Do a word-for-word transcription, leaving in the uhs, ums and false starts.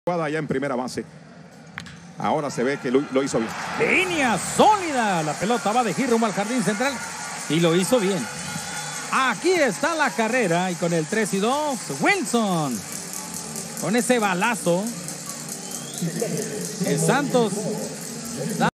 allá en primera base. Ahora se ve que lo, lo hizo bien. Línea sólida. La pelota va de giro rumbo al jardín central. Y lo hizo bien. Aquí está la carrera. Y con el tres y dos, Wilson. Con ese balazo, el Santos